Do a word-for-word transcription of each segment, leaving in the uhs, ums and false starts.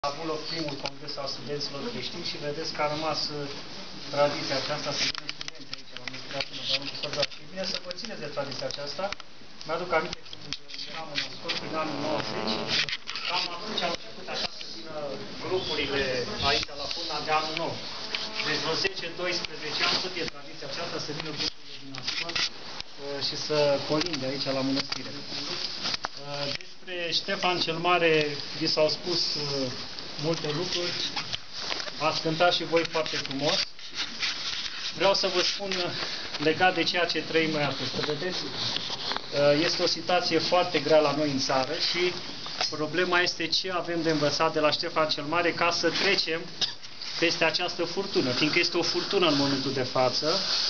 A avut loc primul congres al studenților creștini și vedeți că a rămas tradiția aceasta să vină studenți aici la Măsuratul Domnului Sărdat. Și e bine să vă țineți de tradiția aceasta. Mi-aduc aminte când eram în școală prin anul nouăzeci, cam atunci au început așa să vină grupurile aici la Funa de anul nou. Deci vreo zece doisprezece ani tot e tradiția aceasta să vină grupurile din Ascol și să colinde aici la mănăstire. Despre Ștefan cel Mare vi s-au spus multe lucruri, ați cântat și voi foarte frumos. Vreau să vă spun legat de ceea ce trăim noi astăzi. Că vedeți, este o situație foarte grea la noi în țară și problema este ce avem de învățat de la Ștefan cel Mare ca să trecem peste această furtună, fiindcă este o furtună în momentul de față.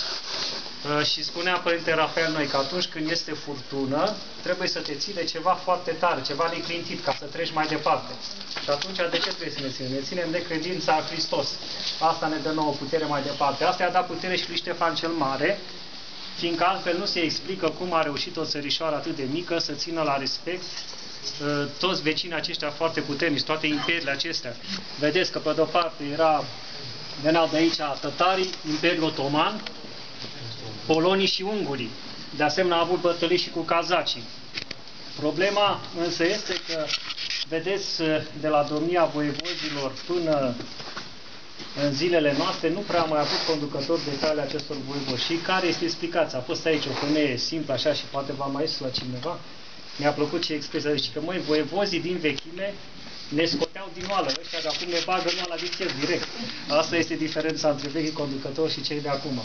Și spunea Părinte Rafael Noi că atunci când este furtună, trebuie să te ține ceva foarte tare, ceva neclintit, ca să treci mai departe. Și atunci de ce trebuie să ne ținem? Ne ținem de credința în Hristos. Asta ne dă nouă putere mai departe. Asta i-a dat putere și lui Ștefan cel Mare, fiindcă altfel nu se explică cum a reușit o țărișoară atât de mică să țină la respect toți vecinii aceștia foarte puternici, toate imperiile acestea. Vedeți că pe de-o parte era, veneau de aici tătarii, Imperiul Otoman, polonii și ungurii. De asemenea, a avut bătălii și cu kazacii. Problema însă este că, vedeți, de la domnia voievozilor până în zilele noastre, nu prea am mai avut conducători de cale acestor voievozi. Și care este explicația? A fost aici o femeie simplă, așa, și poate v-am mai zis la cineva. Mi-a plăcut ce expresia. Deci că, măi, voievozii din vechime ne scoteau din oală. Ăștia de acum ne bagă în oală vițel direct. Asta este diferența între vechii conducători și cei de acum.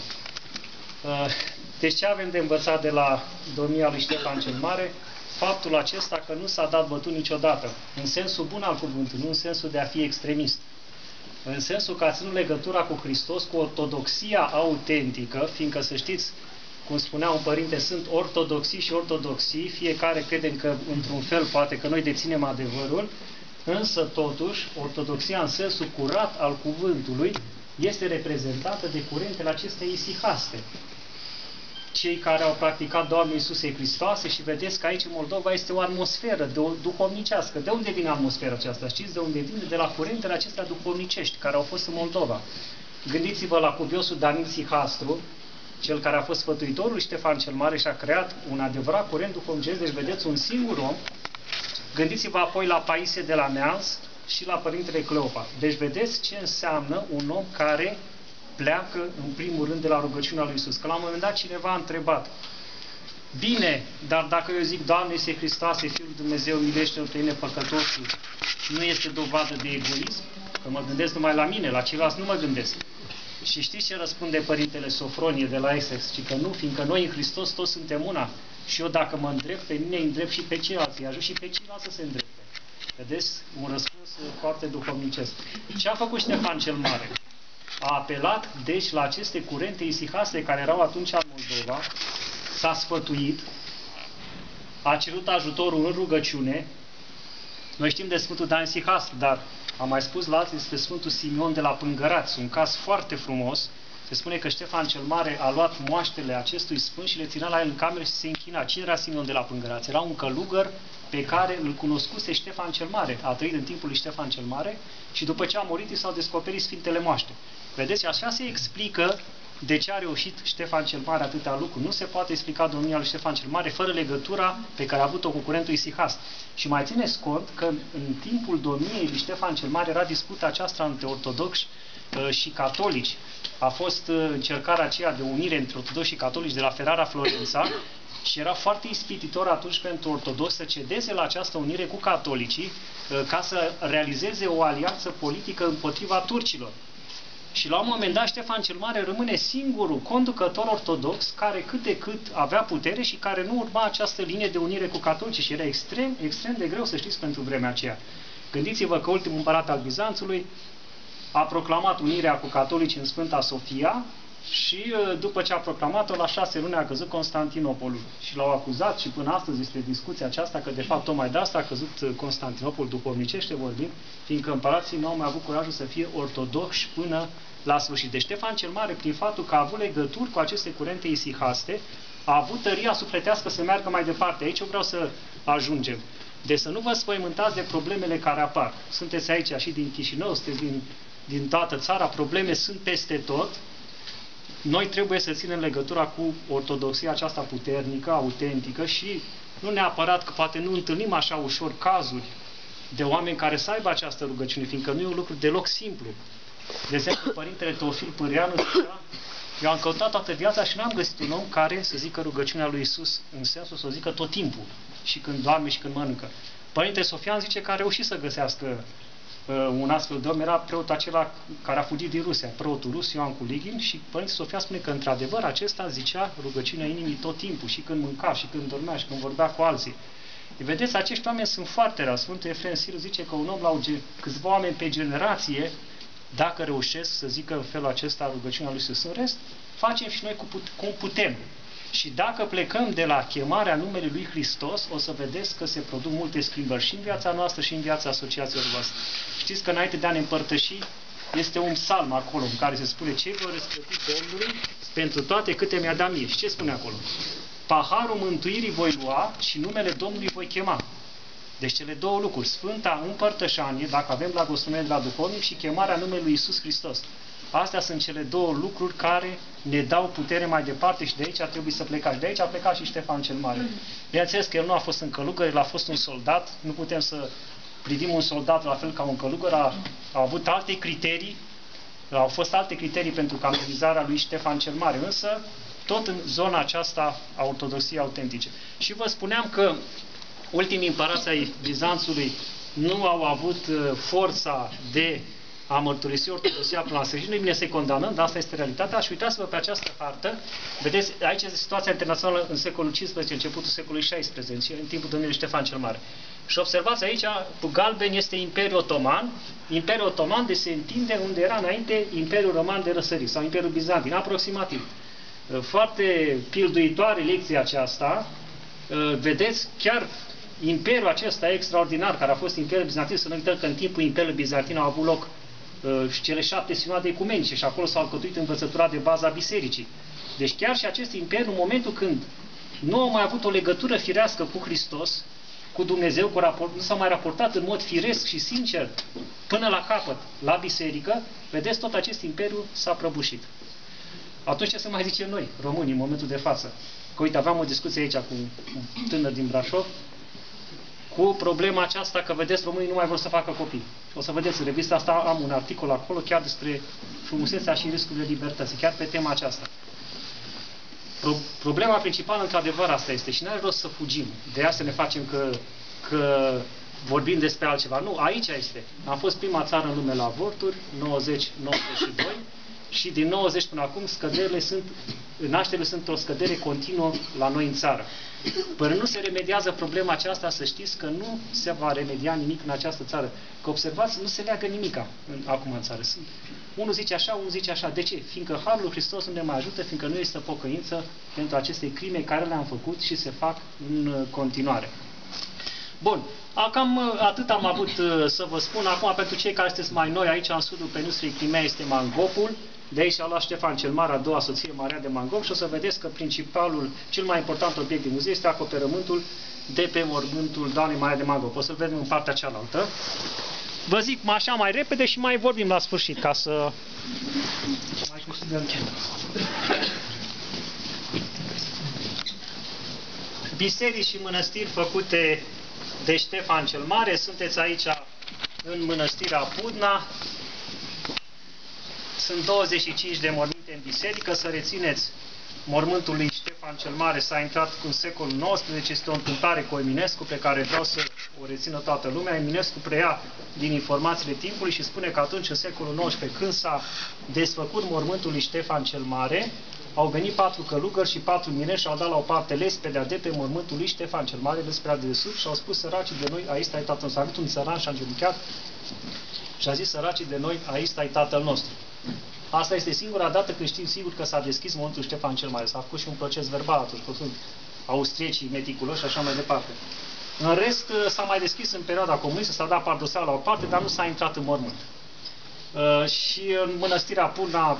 Deci ce avem de învățat de la domnia lui Ștefan cel Mare? Faptul acesta că nu s-a dat bătut niciodată, în sensul bun al cuvântului, nu în sensul de a fi extremist. În sensul că a ținut legătura cu Hristos, cu ortodoxia autentică, fiindcă să știți, cum spunea un părinte, sunt ortodoxii și ortodoxii, fiecare crede că într-un fel poate că noi deținem adevărul, însă totuși ortodoxia în sensul curat al cuvântului este reprezentată de curentele acestei isihaste. Cei care au practicat Doamne Iisuse Hristoase și vedeți că aici în Moldova este o atmosferă de o duhovnicească. De unde vine atmosfera aceasta? Știți de unde vine? De la curentele acestea duhovnicești care au fost în Moldova. Gândiți-vă la cuviosul Danil Sihastru, cel care a fost sfătuitorul lui Ștefan cel Mare și a creat un adevărat curent duhovnicesc. Deci vedeți un singur om. Gândiți-vă apoi la Paisie de la Neamț și la Părintele Cleopa. Deci vedeți ce înseamnă un om care pleacă în primul rând de la rugăciunea lui Iisus. Că la un moment dat cineva a întrebat: bine, dar dacă eu zic Doamne Iisuse Hristoase, Fiul lui Dumnezeu, miluiește-L pe mine păcătosul, nu este dovadă de egoism? Că mă gândesc numai la mine, la ceilalți nu mă gândesc. Și știți ce răspunde Părintele Sofronie de la Essex? Ci că nu, fiindcă noi în Hristos toți suntem una. Și eu dacă mă îndrept pe mine, îi îndrept și pe ceilalți, îi ajut și pe ceilalți să se îndrepte. Vedeți? Un răspuns foarte duhovnicesc. Ce a făcut Ștefan cel Mare? A apelat, deci, la aceste curente isihaste care erau atunci în Moldova, s-a sfătuit, a cerut ajutorul în rugăciune. Noi știm de Sfântul Dan Isihastru, dar am mai spus la alții despre Sfântul Simeon de la Pângărați, un caz foarte frumos. Se spune că Ștefan cel Mare a luat moaștele acestui sfânt și le ținea la el în cameră și se închina. Cine era Simeon de la Pângărați? Era un călugăr pe care îl cunoscuse Ștefan cel Mare. A trăit în timpul lui Ștefan cel Mare și după ce a murit i s-au descoperit Sfintele Moaște. Vedeți, așa se explică de ce a reușit Ștefan cel Mare atâtea lucruri. Nu se poate explica domnia lui Ștefan cel Mare fără legătura pe care a avut-o cu curentul isihast. Și mai țineți cont că în timpul domniei lui Ștefan cel Mare era disputa aceasta între ortodoxi și catolici. A fost încercarea aceea de unire între ortodoxi și catolici de la Ferrara Florența și era foarte ispititor atunci pentru ortodoxi să cedeze la această unire cu catolicii ca să realizeze o alianță politică împotriva turcilor. Și la un moment dat Ștefan cel Mare rămâne singurul conducător ortodox care cât de cât avea putere și care nu urma această linie de unire cu catolicii și era extrem, extrem de greu să știți pentru vremea aceea. Gândiți-vă că ultimul împărat al Bizanțului a proclamat unirea cu catolicii în Sfânta Sofia și după ce a proclamat-o, la șase luni a căzut Constantinopolul. Și l-au acuzat și până astăzi este discuția aceasta că de fapt tocmai de asta a căzut Constantinopol duhovnicește vorbind, fiindcă împărații nu au mai avut curajul să fie ortodoxi până la sfârșit. De Ștefan cel Mare, prin faptul că a avut legături cu aceste curente isihaste, a avut tăria sufletească să meargă mai departe. Aici eu vreau să ajungem. Deci să nu vă spăimântați de problemele care apar. Sunteți aici și din Chișinău, sunteți din, din toată țara, probleme sunt peste tot. Noi trebuie să ținem legătura cu ortodoxia aceasta puternică, autentică și nu neapărat că poate nu întâlnim așa ușor cazuri de oameni care să aibă această rugăciune, fiindcă nu e un lucru deloc simplu. De exemplu, Părintele Teofil Pârreanu zicea: eu am căutat toată viața și n-am găsit un om care să zică rugăciunea lui Iisus în sensul să o zică tot timpul, și când doarme și când mănâncă. Părintele Sofian zice că a reușit să găsească uh, un astfel de om, era preotul acela care a fugit din Rusia, preotul rus Ioan Kuligin, și Părintele Sofian spune că într-adevăr acesta zicea rugăciunea inimii tot timpul, și când mânca, și când dormea, și când vorbea cu alții. Vedeți, acești oameni sunt foarte rari. Sfântul Efrem Sirul zice că un om la o, câțiva oameni pe generație, dacă reușesc să zică în felul acesta rugăciunea lui Iisus, în rest, facem și noi cu put cum putem. Și dacă plecăm de la chemarea numelui lui Hristos, o să vedeți că se produc multe schimbări și în viața noastră și în viața asociațiilor voastre. Știți că înainte de a ne împărtăși, este un psalm acolo în care se spune: ce voi răsplăti Domnului pentru toate câte mi-a dat mie. Și ce spune acolo? Paharul mântuirii voi lua și numele Domnului voi chema. Deci cele două lucruri, Sfânta Împărtășanie, dacă avem blagoslovenie de la duhovnic, și chemarea numelui lui Iisus Hristos. Astea sunt cele două lucruri care ne dau putere mai departe și de aici trebuie să plecăm. Și de aici a plecat și Ștefan cel Mare. Bineînțeles că el nu a fost în călugări, el a fost un soldat, nu putem să privim un soldat la fel ca un călugăr, a, a avut alte criterii, au fost alte criterii pentru canonizarea lui Ștefan cel Mare, însă tot în zona aceasta a ortodoxiei autentice. Și vă spuneam că ultimii împărați ai Bizanțului nu au avut uh, forța de a mărturisi ortodoxia până la sfârșit. Nu-i bine să-i condamnăm, dar asta este realitatea. Și uitați-vă pe această hartă. Vedeți, aici este situația internațională în secolul cincisprezece, începutul secolului șaisprezece, în timpul domniului Ștefan cel Mare. Și observați aici, cu galben este Imperiul Otoman. Imperiul Otoman de se întinde unde era înainte Imperiul Roman de răsărit, sau Imperiul Bizantin, aproximativ. Foarte pilduitoare lecția aceasta. Vedeți, chiar Imperiul acesta extraordinar, care a fost Imperiul Bizantin, să nu uităm că în timpul Imperiului Bizantin au avut loc uh, și cele șapte sinoade ecumenice și acolo s-a alcătuit învățătura de bază a bisericii. Deci chiar și acest imperiu, în momentul când nu au mai avut o legătură firească cu Hristos, cu Dumnezeu, cu raport, nu s-a mai raportat în mod firesc și sincer până la capăt la biserică, vedeți, tot acest imperiu s-a prăbușit. Atunci ce să mai zicem noi, românii, în momentul de față? Că uite, aveam o discuție aici cu un tânăr din Brașov, cu problema aceasta că, vedeți, românii nu mai vor să facă copii. O să vedeți, în revista asta am un articol acolo chiar despre frumusețea și riscurile libertății, chiar pe tema aceasta. Pro problema principală, într-adevăr, asta este și n-are rost să fugim. De aia să ne facem că, că vorbim despre altceva. Nu, aici este. Am fost prima țară în lume la avorturi, nouăzeci nouăzeci și doi, și din nouăzeci până acum scăderile sunt, nașterile sunt o scădere continuă la noi în țară. Până nu se remediază problema aceasta, să știți că nu se va remedia nimic în această țară. Că observați, nu se leagă nimica în, acum în țară. Sunt, unul zice așa, unul zice așa. De ce? Fiindcă Harul lui Hristos nu ne mai ajută, fiindcă nu este pocăință pentru aceste crime care le-am făcut și se fac în continuare. Bun, cam atât am avut să vă spun. Acum, pentru cei care sunteți mai noi, aici în sudul peninsulei Crimea este Mangopul. De aici a luat Ștefan cel Mare, a doua soție, Maria de Mangop, și o să vedeți că principalul, cel mai important obiect din muzeu este acoperământul de pe mormântul doamnei Maria de Mangop. O să-l vedem în partea cealaltă. Vă zic așa mai repede și mai vorbim la sfârșit, ca să mai câștigăm timp. Biserici și mănăstiri făcute de Ștefan cel Mare. Sunteți aici în mănăstirea Pudna. Sunt douăzeci și cinci de morminte în biserică. Să rețineți, mormântul lui Ștefan cel Mare s-a intrat în secolul nouăsprezece. Este o întâmplare cu Eminescu pe care vreau să o rețină toată lumea. Eminescu preia din informațiile timpului și spune că atunci, în secolul nouăsprezece, când s-a desfăcut mormântul lui Ștefan cel Mare, au venit patru călugări și patru minești și au dat la o parte lespedea de pe mormântul lui Ștefan cel Mare, lespedea de sus, și au spus: săracii de noi, aici stai tatăl nostru. A venit un țăran și a îngenunchiat și a zis: săracii de noi, aici stai tatăl nostru. Asta este singura dată când știm sigur că s-a deschis mormântul Ștefan cel Mare. S-a făcut și un proces verbal atunci, că sunt austriecii meticuloși și așa mai departe. În rest, s-a mai deschis în perioada comunistă, s-a dat pardoseala la o parte, dar nu s-a intrat în mormânt. Uh, și în mănăstirea Purna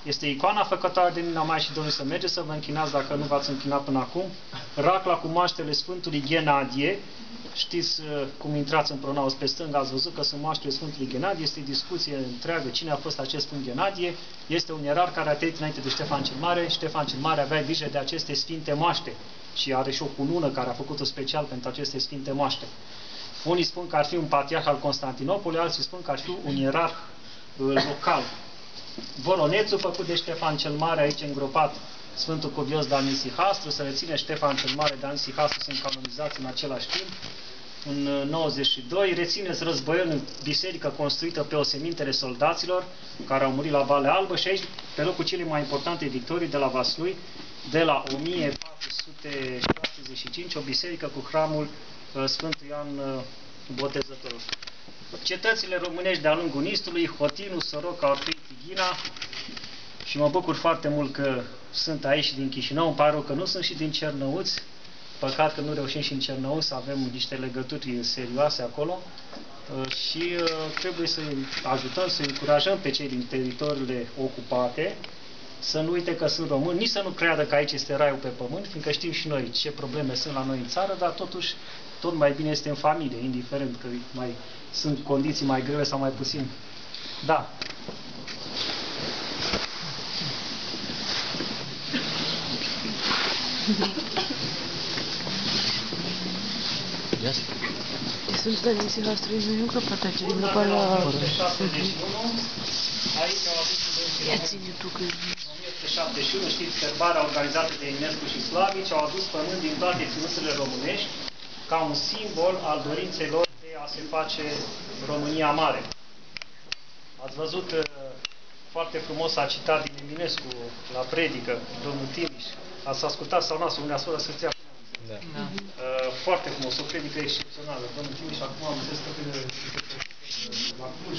Este icoana făcătoare de Nina Mai și Domnului, să mergeți să vă închinați dacă nu v-ați închinat până acum. Racla cu moaștele Sfântului Ghenadie. Știți cum intrați în pronaos pe stânga, ați văzut că sunt moaștele Sfântului Ghenadie. Este discuție întreagă cine a fost acest Sfânt Ghenadie. Este un ierar care a trăit înainte de Ștefan cel Mare. Ștefan cel Mare avea grijă de aceste sfinte moaște și are și o cunună care a făcut-o special pentru aceste sfinte moaște. Unii spun că ar fi un patriarh al Constantinopolului, alții spun că ar fi un ierarh local. Voronețul făcut de Ștefan cel Mare, aici îngropat Sfântul Cuvios Dan Isihastru, să reține Ștefan cel Mare, Dan Isihastru sunt canonizați în același timp, în nouăzeci și doi. Rețineți Războieni în biserică construită pe osemintele soldaților care au murit la Valea Albă și aici, pe locul cele mai importante victorii de la Vaslui, de la o mie patru sute șaptezeci și cinci, o biserică cu hramul Sfântul Ioan Botezătorul. Cetățile românești de-a lungul Nistului, Hotinu, Soroca, Orfei, Tighina, și mă bucur foarte mult că sunt aici din Chișinău, îmi pare rău că nu sunt și din Cernăuți, păcat că nu reușim și în Cernăuți să avem niște legături serioase acolo și trebuie să ajutăm, să încurajăm pe cei din teritoriile ocupate să nu uite că sunt români, nici să nu creadă că aici este raiul pe pământ, fiindcă știm și noi ce probleme sunt la noi în țară, dar totuși tot mai bine este în familie, indiferent că mai sunt condiții mai grele sau mai puțin. Da. Yes. Sunt Dan Isihastru, nu e îngropat aici, din gropa la... Aici au avut Ia ține tu că... în o mie opt sute șaptezeci și unu, știți, sărbarea organizată de Eminescu și Slavici au adus pământ din toate ținuturile românești ca un simbol al dorinței lor de a se face România mare. Ați văzut uh, foarte frumos a citat din Eminescu la predică, domnul Timiș. Ați ascultat sau n-ați, unde a spus să ți-a Da. uh, foarte frumos, o predică excepțională. Domnul Timiș acum am zis că la Cluj.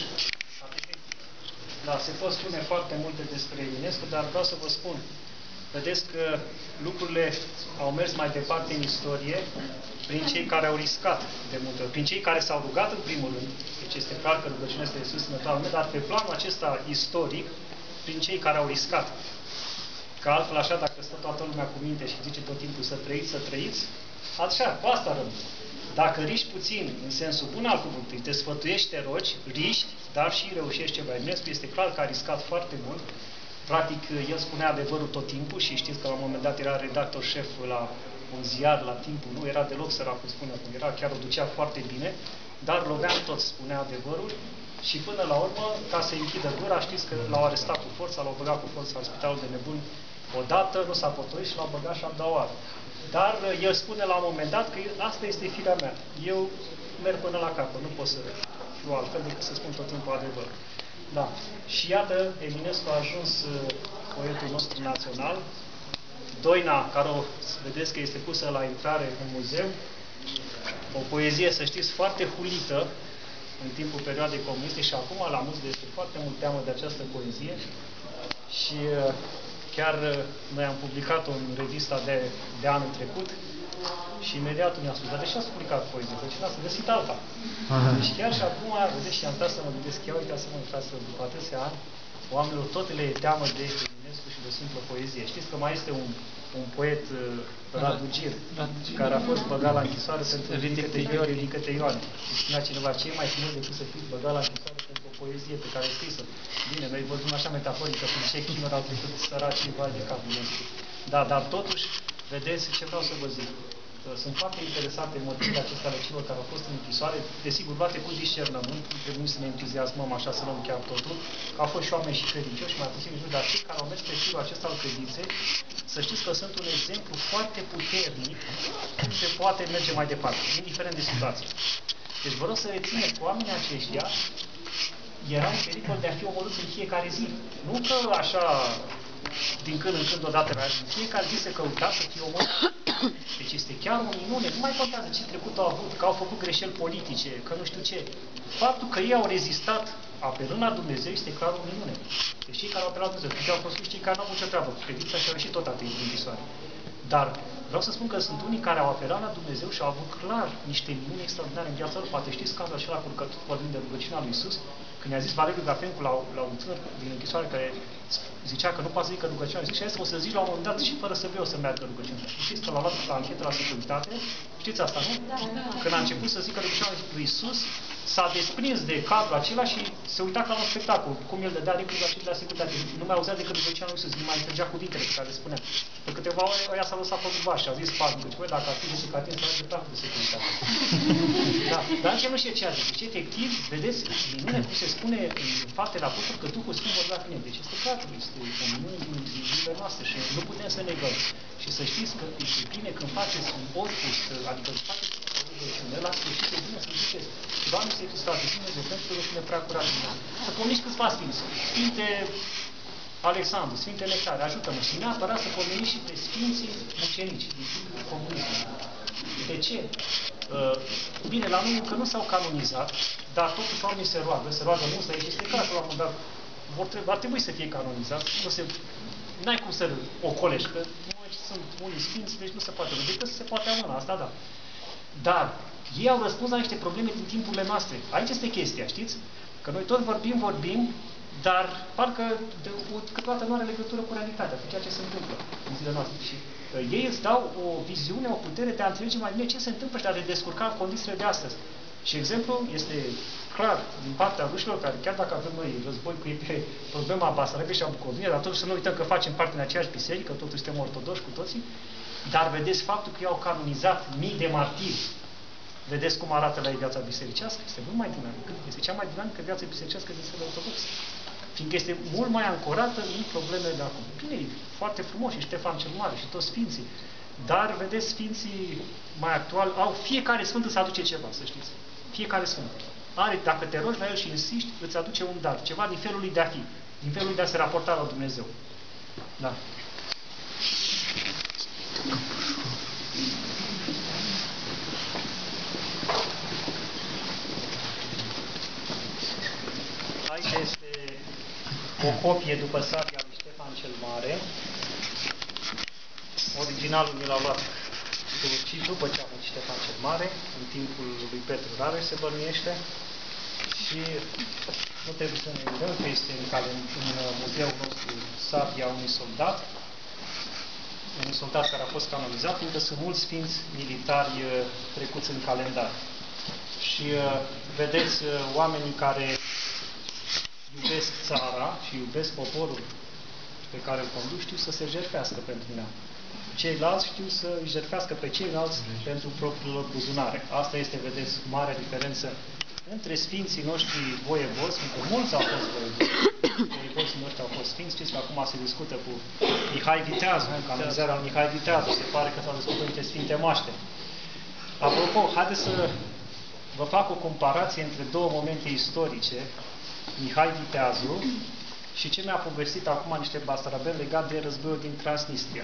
Da, se pot spune foarte multe despre Eminescu, dar vreau să vă spun, vedeți că lucrurile au mers mai departe în istorie prin cei care au riscat de multe ori, prin cei care s-au rugat în primul rând, deci este clar că rugăciunea este de susținătoare, dar pe planul acesta istoric, prin cei care au riscat. Că altfel așa, dacă stă toată lumea cu minte și zice tot timpul să trăiți, să trăiți, așa, cu asta rămâne. Dacă riști puțin, în sensul bun al cuvântului, te sfătuiești, te rogi, riști, dar și reușești ceva. Eminescu este clar că a riscat foarte mult. Practic, el spunea adevărul tot timpul și știți că la un moment dat era redactor șef la un ziar la Timpul, nu era deloc săracul, spune cum era, chiar o ducea foarte bine, dar Lovean tot spunea adevărul și până la urmă, ca să închidă gura, știți că l-au arestat cu forța, l-au băgat cu forța la spitalul de nebuni odată, nu s-a potolit și l-au băgat și a doua oară. Dar el spune la un moment dat că asta este firea mea. Eu merg până la capăt, nu pot să fiu altfel decât să spun tot timpul adevărul. Da. Și iată, Eminescu a ajuns poetul nostru național. Doina, care o vedeți că este pusă la intrare în muzeu, o poezie, să știți, foarte hulită în timpul perioadei comuniste și acum la muzică este foarte mult teamă de această poezie și chiar noi am publicat-o în revista de, de anul trecut și imediat mi-a spus, dar de ce ați publicat poezie? De ce n-ați găsit alta? Deci chiar și acum, vedeți, și am stat să mă gândesc, ia uite să mă frață, după atâția ani, oamenilor tot le e teamă de Eminescu și de simplă poezie. Știți că mai este un, un poet, Radu Gir, care a fost băgat la închisoare pentru Ridicăte Ioane, Ridicăte Ioane. Și spunea cineva, ce e mai frumos decât să fiți băgat la închisoare pentru o poezie pe care e scrisă. Bine, noi vorbim așa metaforică, prin ce chinuri au trecut săracii vai de capul nostru. Da, dar totuși, vedeți ce vreau să vă zic. Sunt foarte interesate motivele acestea ale celor care au fost în închisoare, desigur, luate cu discernământ, nu trebuie să ne entuziasmăm așa să luăm chiar totul, că au fost și oameni și credincioși, mai puțin nici, dar cei care au mers pe firul acesta al credinței, să știți că sunt un exemplu foarte puternic cum se poate merge mai departe, indiferent de situație. Deci vă rog să rețineți că oamenii aceștia erau în pericol de a fi omorâți în fiecare zi. Nu că așa, din când în când odată, în fiecare zi se căuta să fie omorât. Deci este chiar o minune, nu mai contează ce trecut au avut, că au făcut greșeli politice, că nu știu ce. Faptul că ei au rezistat apelând la Dumnezeu este clar o minune. Deci cei care au apelat la Dumnezeu, pentru că au fost cei care nu au avut ce treabă cu credința și au ieșit tot atât din închisoare. Dar vreau să spun că sunt unii care au apelat la Dumnezeu și au avut clar niște minuni extraordinare în viața lor. Poate știți cazul acela cu rugăciunea, vorbind de rugăciunea lui Iisus, când i-a zis Valeriu Gafencu la, la un tânăr din închisoare care zicea că nu poate să zică rugăciunea, zice, o să zici la un moment dat și fără să vreau să meargă rugăciunea. Știți că l-a luat la anchetă la securitate, știți asta, nu? Da, da. Când a început să zică rugăciunea lui Iisus, s-a desprins de cadrul acela și se uita ca la un spectacol, cum el dădea recul la cei de la securitate. Nu mai auzea decât rugăciunea lui Iisus, nu mai înțelegea cuvintele pe care le spunea. Pe câteva ore, ăia s-a lăsat pe dubaș și a zis paznică, băi, dacă ar fi zis că atin, s-a dreptat de securitate. Da, dar în ce nu știe ce a zis. Deci, efectiv, vedeți, minune, cum se spune în faptele apostolilor, că Duhul Sfânt vorbea cu el. Deci este clar, este o minune din zilele noastre și nu putem să negăm. Și să știți că este bine când faceți un orcus, adică faceți o rugăciune, la sfârșit e bine să ziceți, Doamne, să-i tu stat, Dumnezeu, pentru rugăciune prea curată. Să pomeniți câțiva sfinți. Sfinte Alexandru, Sfinte Nectare, ajută-mă și neapărat să pomeniți și pe Sfinții Mucenici din timpul comunismului. De ce? Bine, la noi încă nu s-au canonizat, dar totuși oamenii se roagă, se roagă mult, și este clar că la un moment dat vor trebui, ar trebui să fie canonizat, nu se, n-ai cum să-l ocolești, că nu sunt unii sfinți, deci nu se poate, decât se poate amâna, asta da. Dar ei au răspuns la niște probleme din timpurile noastre. Aici este chestia, știți? Că noi tot vorbim, vorbim, dar parcă de, câteodată nu are legătură cu realitatea, cu ceea ce se întâmplă în zilele noastre. Și uh, ei îți dau o viziune, o putere de a înțelege mai bine ce se întâmplă și de a te descurca în condițiile de astăzi. Și exemplul este clar din partea rușilor, care chiar dacă avem noi război cu ei pe problema Basarabiei și a Bucovinei, dar totuși să nu uităm că facem parte din aceeași biserică, totuși suntem ortodoși cu toții, dar vedeți faptul că ei au canonizat mii de martiri. Vedeți cum arată la ei viața bisericească? Este mult mai dinamică. Este cea mai dinamică viață bisericească din Biserica Ortodoxă. Fiindcă este mult mai ancorată în problemele de acum. Bine, e foarte frumos și Ștefan cel Mare și toți sfinții. Dar, vedeți, sfinții mai actuali au, fiecare sfânt îți aduce ceva, să știți. Fiecare sfânt. Are, dacă te rogi la el și insiști, îți aduce un dar. Ceva din felul lui de a fi. Din felul lui de a se raporta la Dumnezeu. Da. Aici este o copie după sabia lui Ștefan cel Mare. Originalul mi l-a luat turcii după ce a murit Ștefan cel Mare, în timpul lui Petru Rareș se bănuiește. Și nu trebuie să ne gândăm că este în, care, în muzeul nostru sabia unui soldat, unui soldat care a fost canonizat, fiindcă sunt mulți sfinți militari trecuți în calendar. Și vedeți oamenii care iubesc țara și iubesc poporul pe care îl conduc, știu să se jertfească pentru ea. Ceilalți știu să își jertfească pe ceilalți pentru propriul lor buzunare. Asta este, vedeți, marea diferență între sfinții noștri voievozi, pentru că mulți au fost voievozi, voievozii noștri au fost sfinți, știți că acum se discută cu Mihai Viteazu, canonizarea lui Mihai Viteazu, se pare că s-au discutat niște sfinte moaște. Apropo, haideți să vă fac o comparație între două momente istorice, Mihai Viteazu și ce mi-a povestit acum niște basarabeni legat de războiul din Transnistria.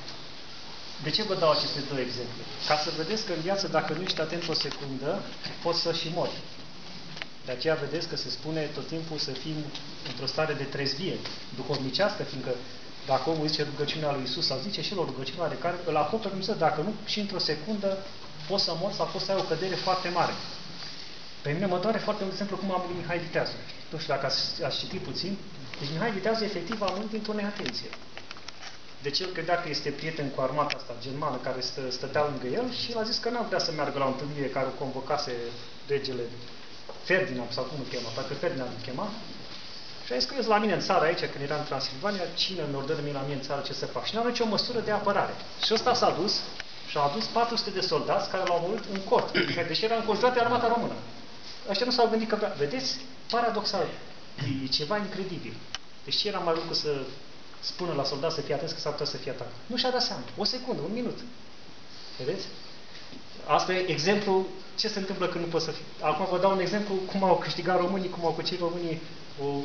De ce vă dau aceste două exemple? Ca să vedeți că în viață, dacă nu ești atent o secundă, poți să și mori. De aceea vedeți că se spune tot timpul să fim într-o stare de trezvie duhovnicească, fiindcă dacă omul zice rugăciunea lui Iisus sau zice și el o rugăciune are care îl acoperă Dumnezeu, dacă nu, și într-o secundă poți să mori sau poți să ai o cădere foarte mare. Pe mine mă doare foarte mult exemplu cum a murit Mihai Viteazu. Nu știu dacă ați, ați citit puțin. Deci Mihai Viteazu efectiv a murit dintr-o neatenție. Deci el credea că este prieten cu armata asta germană care stă, stătea lângă el și el a zis că n-a vrea să meargă la o întâlnire care o convocase regele Ferdinand, sau cum îl chema, parcă Ferdinand îl chema. Și a zis că eu la mine în țară aici, când era în Transilvania, cine mi ordă mie la mine în țară ce să fac? Și n-am nicio măsură de apărare. Și ăsta s-a dus și a adus patru sute de soldați care l-au omorât în cort. Deși era înconjurat de armata română. Ăștia nu s-au gândit că vrea. Vedeți? Paradoxal. E ceva incredibil. Deci ce era mai lucru să spună la soldat să fie atent că s-ar putea să fie atacat? Nu și-a dat seama. O secundă, un minut. Vedeți? Asta e exemplu ce se întâmplă când nu poți să fii. Acum vă dau un exemplu cum au câștigat românii, cum au cucerit românii o uh,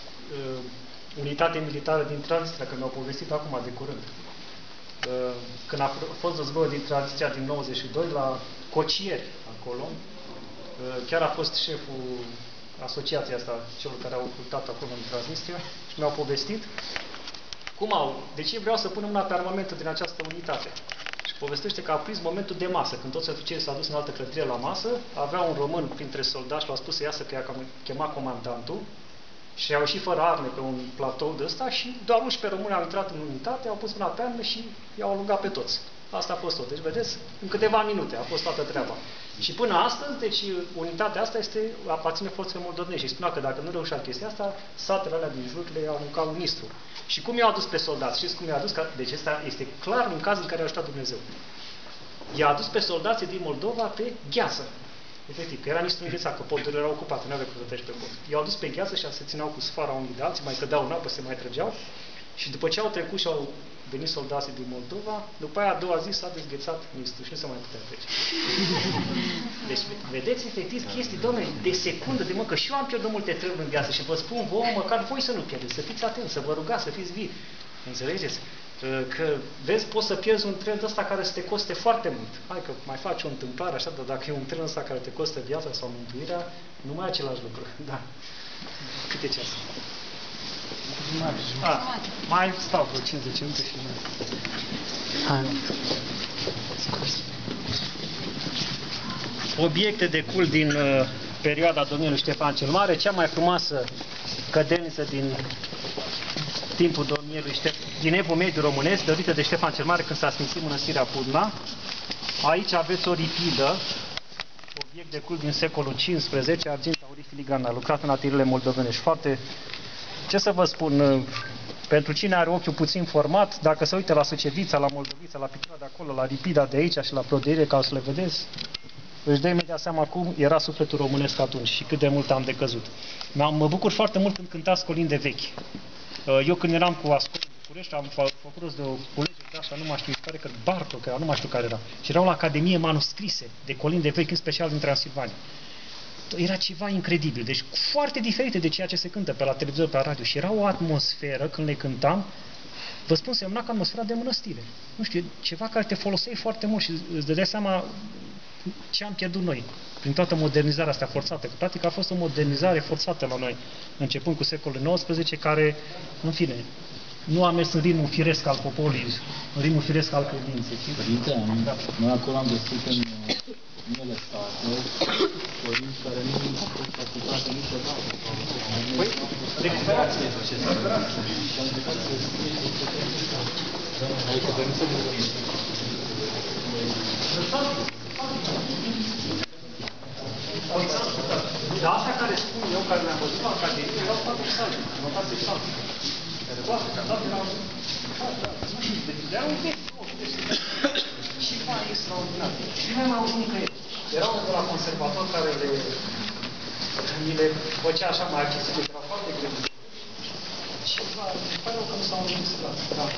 unitate militară din Transnistria, că mi-au povestit acum de curând. Uh, când a fost războiul din Transnistria din nouăzeci și doi la Cocieri, acolo, uh, chiar a fost șeful asociației asta, celor care au ocultat acolo în Transnistria, și mi-au povestit cum au. Deci vreau să punem mâna pe armamentul din această unitate. Și povestește că a prins momentul de masă, când toți ofițerii s-au dus în altă clădire la masă, avea un român printre soldați și l-a spus să iasă că i-a chemat comandantul și au ieșit fără arme pe un platou de ăsta și doar unsprezece români au intrat în unitate, au pus mâna pe arme și i-au alungat pe toți. Asta a fost tot. Deci, vedeți, în câteva minute a fost toată treaba. Și până astăzi, deci, unitatea asta este, aparține forțelor moldovenești. Și spunea că dacă nu reușea chestia asta, satele alea din jur le aruncau în Nistru. Și cum i-au adus pe soldați? Știți cum i-a adus? Deci ăsta este clar un caz în care a ajutat Dumnezeu. I-a adus pe soldații din Moldova pe gheață. Efectiv, că era Nistru înghețat, că podurile erau ocupate, nu avea cum să treci pe pod. I-au adus pe gheață și se țineau cu sfara unii de alții, mai cădeau în apă, se mai trăgeau. Și după ce au trecut și au venit soldații din Moldova, după aia a doua zi s-a dezghețat Nistru și nu se mai putea trece. Deci, vedeți, efectiv, chestii, domnule, de secundă, de mă, că și eu am pierdut multe treburi în viață și vă spun, vouă, măcar voi să nu pierdeți, să fiți atenți, să vă rugați, să fiți vii. Înțelegeți? Că, vezi, poți să pierzi un tren ăsta care să te coste foarte mult. Hai că mai faci o întâmplare așa, dar dacă e un tren ăsta care te costă viața sau mântuirea, nu mai e același lucru. Da. Câte ceas? Ah, mai stau vreo cincizeci minute și mai... Hai. Obiecte de cult din uh, perioada domniului Ștefan cel Mare, cea mai frumoasă cădeniță din timpul domniului Ștefan, din Evul Mediu românesc, dăruită de Ștefan cel Mare când s-a sfințit mănăstirea Pudna. Aici aveți o ripidă, obiect de cult din secolul cincisprezece, argint aurii filigrana, a lucrat în atelierele moldovenești. Foarte, ce să vă spun, pentru cine are ochiul puțin format, dacă se uită la Sucevița, la Moldovița, la pictura de acolo, la ripida de aici și la prodăire, ca să le vedeți, își dă imediat seama cum era sufletul românesc atunci și cât de mult am decăzut. Mă bucur foarte mult când cântați colinde vechi. Eu când eram cu Ascol în București, am făcut rost de o culegere de așa, nu mai știu, care că Barto, că nu mai știu care era. Și erau la Academie manuscrise de colinde vechi, în special din Transilvania. Era ceva incredibil, deci foarte diferite de ceea ce se cântă pe la televizor, pe la radio. Și era o atmosferă, când le cântam, vă spun, semna ca atmosfera de mănăstire. Nu știu, ceva care te foloseai foarte mult și îți dădeai seama ce am pierdut noi prin toată modernizarea asta forțată. Că practic a fost o modernizare forțată la noi, începând cu secolul nouăsprezece, care, în fine, nu a mers în ritmul firesc al poporului, în ritmul firesc al credinței. Părinte, da. Noi acolo am găsit în unele state părinți care nu au fost ascultate niciodată. Păi, recuperați. Și am încercat să scrie aici, dar nu se vorbim. Dar astea care spun eu, care le-am văzut la Academie, erau foarte salte, notate salte. Nu știu, erau un vechi, și mai extraordinar. Și nu mai auzit nicăieri. Era unul de la conservator care le, mi le făcea așa mai accesibile, erau foarte greu. Și îmi pare rău că nu s-au înregistrat. Da.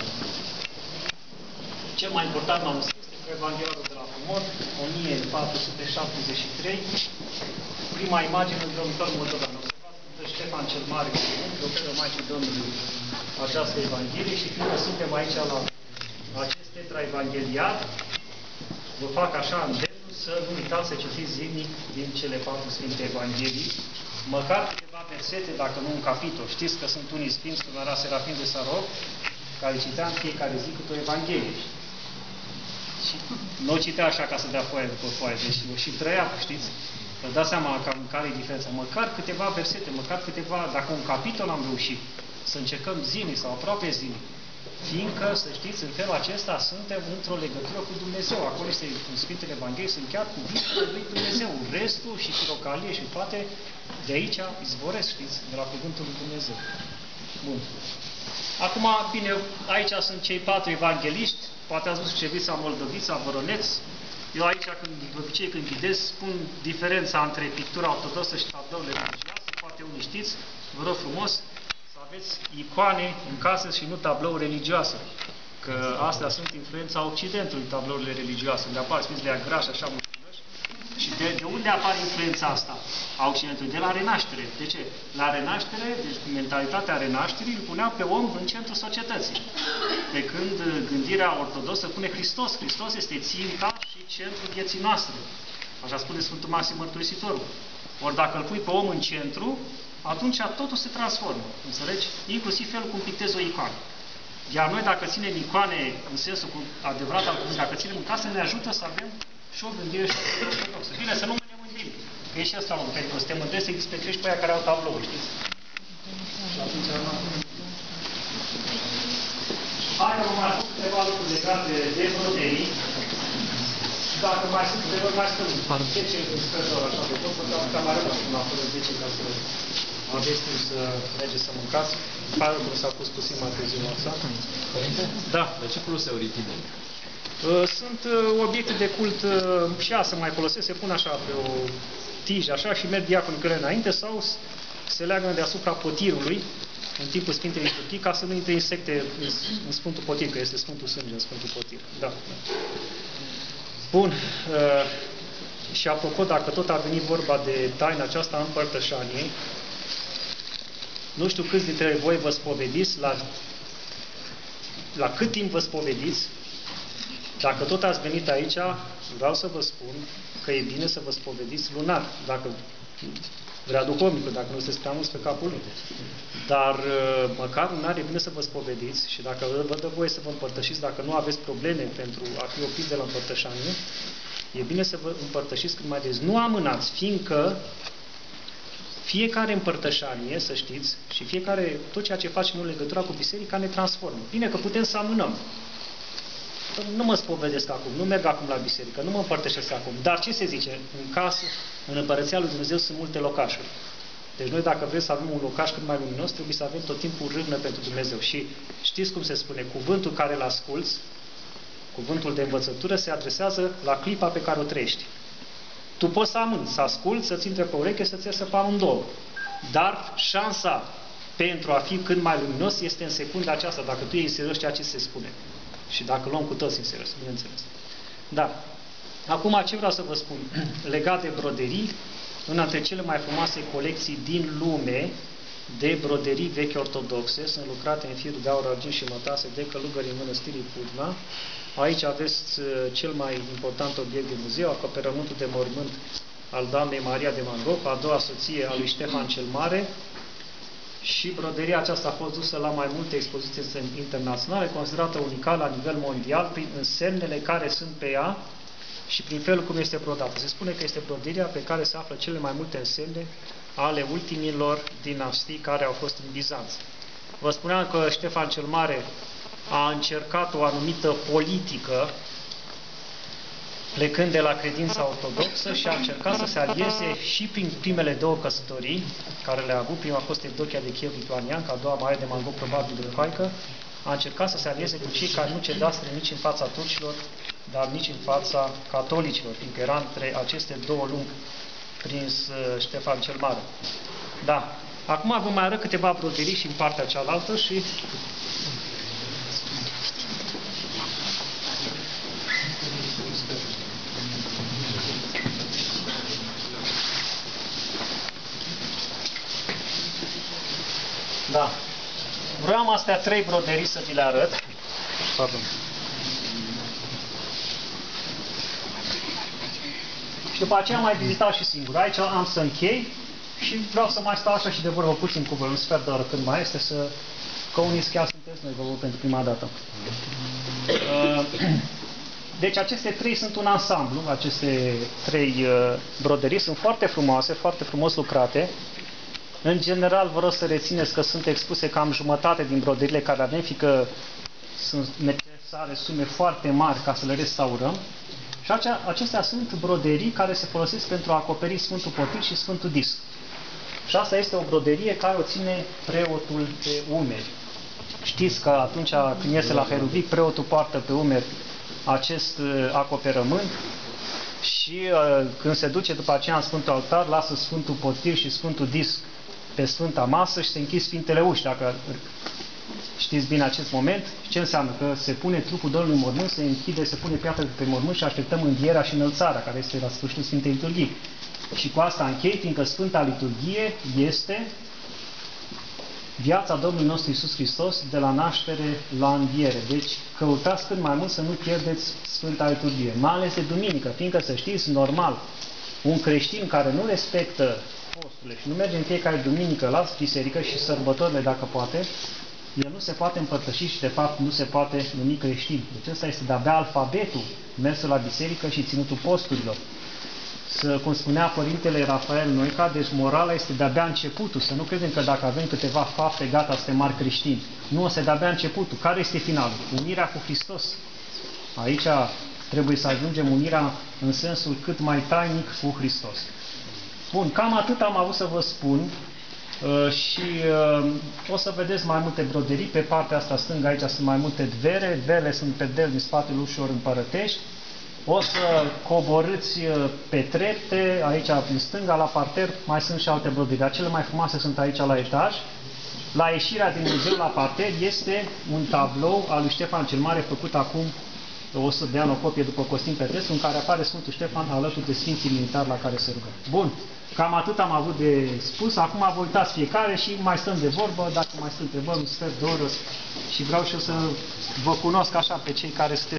Cel mai important manuscris este Evanghelia de la Fumor, o mie patru sute șaptezeci și trei, prima imagine în dormitorul moldovean. Observați cum dă Ștefan cel Mare, că oferă Maicii Domnului această Evanghelie și fiindcă suntem aici la acest tetraevangheliat, vă fac așa îndemnul să nu uitați să citiți zilnic din cele patru Sfinte Evanghelii, măcar câteva versete, dacă nu un capitol. Știți că sunt unii sfinți, cum era Serafim de Sarov, care citea în fiecare zi câte o Evanghelie. Și nu o citea așa ca să dea foaie după foaie, deci o și trăia, știți? Vă dați seama cam care e diferența. Măcar câteva versete, măcar câteva, dacă un capitol am reușit, să încercăm zilnic sau aproape zilnic. Fiindcă, să știți, în felul acesta suntem într-o legătură cu Dumnezeu. Acolo este, în Sfintele Evanghelii, sunt chiar cuvintele lui Dumnezeu. Restul și firocalie și toate de aici izvoresc, știți, de la cuvântul lui Dumnezeu. Bun. Acum, bine, aici sunt cei patru evangeliști. Poate ați văzut Sucevița, Moldovița, Voroneț. Eu aici, când, de obicei, când ghidez, spun diferența între pictura ortodoxă și tablourile religioase. Poate unii știți, vă rog frumos, să aveți icoane în casă și nu tablouri religioase. Că astea sunt influența Occidentului, tablourile religioase, unde apar sfinți de grași, așa mulțumesc. Și de, de unde apare influența asta a Occidentului? De la renaștere. De ce? La renaștere, deci mentalitatea renașterii îl punea pe om în centrul societății. Pe când gândirea ortodoxă pune Hristos. Hristos este ținta și centrul vieții noastre. Așa spune Sfântul Maxim Mărturisitorul. Ori dacă îl pui pe om în centru, atunci totul se transformă. Înțelegi? Inclusiv felul cum pictezi o icoană. Iar noi, dacă ținem icoane în sensul cu adevărat al cuvântului, dacă ținem în casă, ne ajută să avem și o gândire și ortodoxă. Bine, să nu ne mândim. Că e și asta un pentru că suntem mândri să-i disprețuiești pe aia care au tablou, știți? Și atunci am... Hai că mai fac câteva lucruri legate de broderii. Dacă mai sunt câteva, mai sunt zece sfert de oră așa de tot, pentru că am mai rămas până la fără zece ca să aveți timp să mergeți să mâncați. Pare cum s-a pus puțin mai târziu asta. Părinte? Da. De ce folose Euripide? Sunt obiecte de cult și ea se mai folosesc, se pun așa pe o tijă așa și merg diaconul căle înainte sau se leagă deasupra potirului în timpul Sfintei Liturghii ca să nu intre insecte în, în Sfântul Potir, că este Sfântul Sânge în Sfântul Potir. Da. Bun. Și apropo, dacă tot a venit vorba de taina aceasta a împărtășaniei, nu știu câți dintre voi vă spovediți, la, la cât timp vă spovediți. Dacă tot ați venit aici, vreau să vă spun că e bine să vă spovediți lunar, dacă vrea duhovnicul, dacă nu sunteți prea mulți pe capul lui. Dar măcar lunar e bine să vă spovediți și dacă vă dă voie să vă împărtășiți, dacă nu aveți probleme pentru a fi opriți de la împărtășanie, e bine să vă împărtășiți cât mai des. Nu amânați, fiindcă fiecare împărtășanie, să știți, și fiecare, tot ceea ce facem în legătura cu biserica ne transformă. Bine că putem să amânăm. Nu mă spovedesc acum, nu merg acum la biserică, nu mă împărtășesc acum. Dar ce se zice? În casă, în Împărăția lui Dumnezeu sunt multe locașuri. Deci noi dacă vrem să avem un locaș cât mai luminos, trebuie să avem tot timpul râvnă pentru Dumnezeu. Și știți cum se spune? Cuvântul care îl asculți, cuvântul de învățătură, se adresează la clipa pe care o trăiești. Tu poți să amâni, să asculți, să-ți intre pe ureche, să-ți iasă pe amândouă. Dar șansa pentru a fi cât mai luminos este în secunda aceasta, dacă tu iei în serios ceea ce se spune. Și dacă luăm cu toți în serios, bineînțeles. Da. Acum ce vreau să vă spun? Legat de broderii, una dintre cele mai frumoase colecții din lume de broderii vechi ortodoxe sunt lucrate în fir de aur, argint și mătase de călugării Mănăstirii Pudna. Aici aveți cel mai important obiect de muzeu, acoperământul de mormânt al doamnei Maria de Mangop, a doua soție a lui Ștefan cel Mare, și broderia aceasta a fost dusă la mai multe expoziții internaționale, considerată unicală la nivel mondial, prin însemnele care sunt pe ea și prin felul cum este brodată. Se spune că este broderia pe care se află cele mai multe însemne ale ultimilor dinastii care au fost în Bizanț. Vă spuneam că Ștefan cel Mare a încercat o anumită politică plecând de la credința ortodoxă și a încercat să se alieze și prin primele două căsătorii care le-a avut. Prima a fost Evdochia de Kiev-Lituanian, ca a doua Maria de Mangop, probabil grăcoaică. A încercat să se alieze cu cei care nu cedaseră nici în fața turcilor, dar nici în fața catolicilor, fiindcă era între aceste două lumi prins Ștefan cel Mare. Da. Acum vă mai arăt câteva broderii și în partea cealaltă și... Da. Vreau astea trei broderii să vi le arăt. Pardon. Și după aceea am mai vizitat și singur. Aici am să închei și vreau să mai stau așa și de vorbă puțin cu voi, un sfert de oră când mai este, să... că unii chiar sunteți noi, vă văd pentru prima dată. Deci aceste trei sunt un ansamblu, aceste trei broderii sunt foarte frumoase, foarte frumos lucrate. În general, vă rog să rețineți că sunt expuse cam jumătate din broderile care avem, fiindcă sunt necesare sume foarte mari ca să le restaurăm. Și acea, acestea sunt broderii care se folosesc pentru a acoperi Sfântul Potir și Sfântul Disc. Și asta este o broderie care o ține preotul pe umeri. Știți că atunci când iese la Heruvic, preotul poartă pe umeri acest acoperământ și uh, când se duce după aceea în Sfântul Altar, lasă Sfântul Potir și Sfântul Disc pe Sfânta Masă și se închid Sfintele Uși, dacă știți bine acest moment. Ce înseamnă? Că se pune trupul Domnului în mormânt, se închide, se pune piatra pe mormânt și așteptăm învierea și înălțarea, care este la sfârșitul Sfintei Liturghii. Și cu asta închei, fiindcă Sfânta Liturghie este viața Domnului nostru Iisus Hristos de la naștere la înviere. Deci căutați cât mai mult să nu pierdeți Sfânta Liturghie, mai ales de duminică, fiindcă să știți, normal, un creștin care nu respectă posturile și nu merge în fiecare duminică la biserică și sărbătorile dacă poate, el nu se poate împărtăși și de fapt nu se poate numi creștin. Deci ăsta este de-abia alfabetul, mersul la biserică și ținutul posturilor. Să, cum spunea Părintele Rafael Noica, deci morala este de-abia începutul. Să nu credem că dacă avem câteva fapte, gata, suntem mari creștini. Nu, este de-abia începutul. Care este finalul? Unirea cu Hristos. Aici trebuie să ajungem unirea în sensul cât mai tainic cu Hristos. Bun, cam atât am avut să vă spun. Uh, și uh, o să vedeți mai multe broderii. Pe partea asta stângă aici sunt mai multe dvere. Dverele sunt pe del din spatele ușor împărătești. O să coborâți pe trepte, aici în stânga, la parter, mai sunt și alte broderii. Cele mai frumoase sunt aici la etaj. La ieșirea din muzeu la parter este un tablou al lui Ștefan cel Mare, făcut acum o sută de ani, o copie după Costin Petrescu, în care apare Sfântul Ștefan alături de Sfinții Militari la care se rugă. Bun, cam atât am avut de spus. Acum vă uitați fiecare și mai stăm de vorbă, dacă mai sunt întrebări, un sfert de oră, și vreau și eu să vă cunosc așa pe cei care sunteți